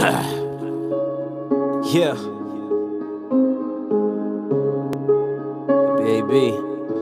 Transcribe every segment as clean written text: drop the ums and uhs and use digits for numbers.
Yeah. Baby.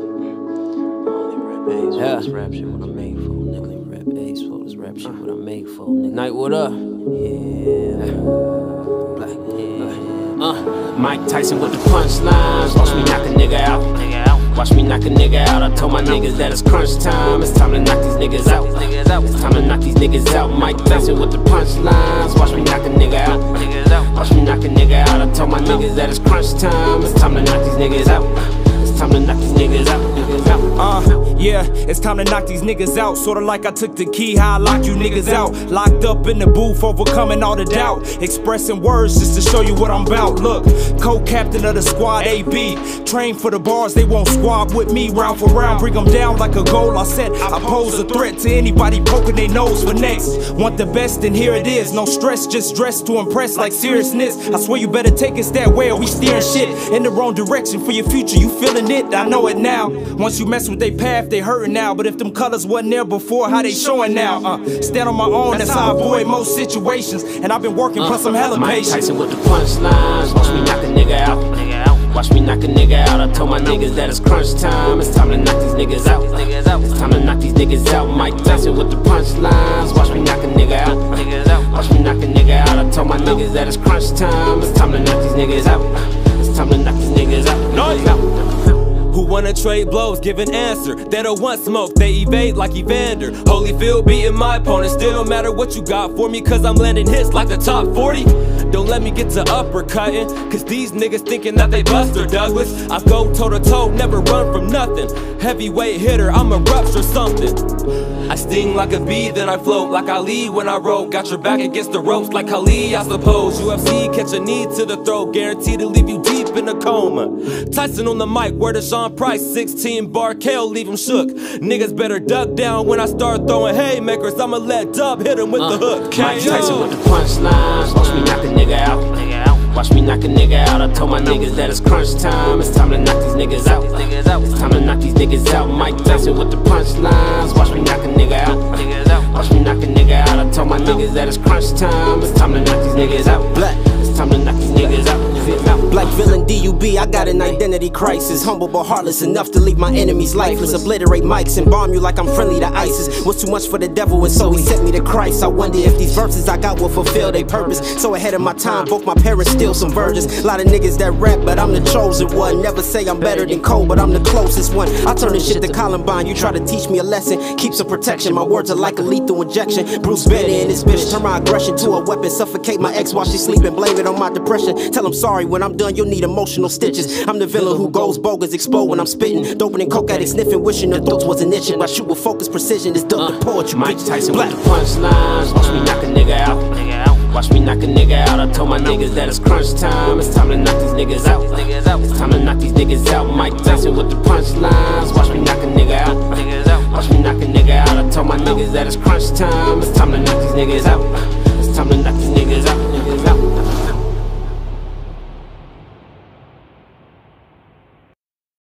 Only rap A's for this rap shit what I'm made for, nigga. Rap A's for this rap shit what I'm made for, nigga. Night, what up? Yeah. Black, yeah. Mike Tyson with the punchlines. Watch me knock a nigga out. Watch me knock a nigga out. I told my niggas that it's crunch time. It's time to knock these niggas out. It's time to knock these niggas out. Mike Tyson with the punchlines. Watch me knock a nigga out. Watch me knock a nigga out. I told my niggas that it's crunch time. It's time to knock these niggas out. It's time to knock these niggas out. Yeah, it's time to knock these niggas out. Sorta like I took the key, how I locked you niggas out. Locked up in the booth, overcoming all the doubt. Expressing words just to show you what I'm about. Look, co-captain of the squad, AB. Train for the bars, they won't squad with me. Round for round, bring them down like a goal. I said I pose a threat to anybody poking their nose for next. Want the best and here it is. No stress, just dressed to impress like seriousness. I swear you better take us that way or we steering shit in the wrong direction for your future. You feeling it? I know it now. Once you mess with their path, they hurting now. But if them colors wasn't there before, how they showing now? Stand on my own, that's how I avoid most situations. And I've been working plus I'm hella patient. Mike Tyson with the punchlines. Watch me knock a nigga out. Watch me knock a nigga out. I told my niggas that it's crunch time. It's time to knock these niggas out. It's time to knock these niggas out. Mike Tyson with the punchlines. Watch me knock a nigga out. Watch me knock a nigga out. I told my niggas that it's crunch time. It's time to knock these niggas out. It's time to knock these niggas out. Who wanna trade blows, give an answer. They don't want smoke, they evade like Evander. Holyfield beating my opponent, still don't matter what you got for me, cause I'm landing hits like the top 40. Don't let me get to uppercutting, cause these niggas thinking that they Buster Douglas. I go toe to toe, never run from nothing. Heavyweight hitter, I'ma rupture something. I sting like a bee, then I float like Ali when I wrote. Got your back against the ropes like Ali, I suppose. UFC, catch a knee to the throat, guaranteed to leave you deep in a coma. Tyson on the mic, word of Sean Price, 16 bar KO, leave him shook. Niggas better duck down when I start throwing haymakers. I'ma let Dub hit him with the hook. Mike Tyson with the punchlines. Watch me knock a nigga out. Watch me knock a nigga out. I told my niggas that it's crunch time. It's time to knock these niggas out. It's time to knock these niggas out. Mike Tyson with the punchlines. Watch me knock a nigga out. Watch me knock a nigga out. I told my niggas that it's crunch time. It's time to knock these niggas out. It's time to knock these niggas out. Black villain DUB, I got an identity crisis. Humble but heartless enough to leave my enemies lifeless. Obliterate mics and bomb you like I'm friendly to ISIS. Was too much for the devil and so he sent me to Christ. I wonder if these verses I got will fulfill their purpose. So ahead of my time, both my parents still some virgins. Lot of niggas that rap, but I'm the chosen one. Never say I'm better than Cole, but I'm the closest one. I turn this shit to Columbine. You try to teach me a lesson, keep some protection. My words are like a lethal injection. Bruce Banner and this bitch turn my aggression to a weapon. Suffocate my ex while she sleeping, blame it on my depression. Tell him sorry when I'm done, you'll need emotional stitches. I'm the villain who goes bogus, exposed when I'm spitting. Doping and coke addict sniffing, wishing their throats wasn't itching. I shoot with focus, precision, it's done the poetry. Mike Tyson with the punchlines. Watch me knock a nigga out. Watch me knock a nigga out. I told my niggas that it's crunch time. It's time to knock these niggas out. It's time to knock these niggas out. Mike Tyson with the punchlines. Watch me knock a nigga out. Watch me knock a nigga out. I told my niggas that it's crunch time. It's time to knock these niggas out. It's time to knock these niggas out.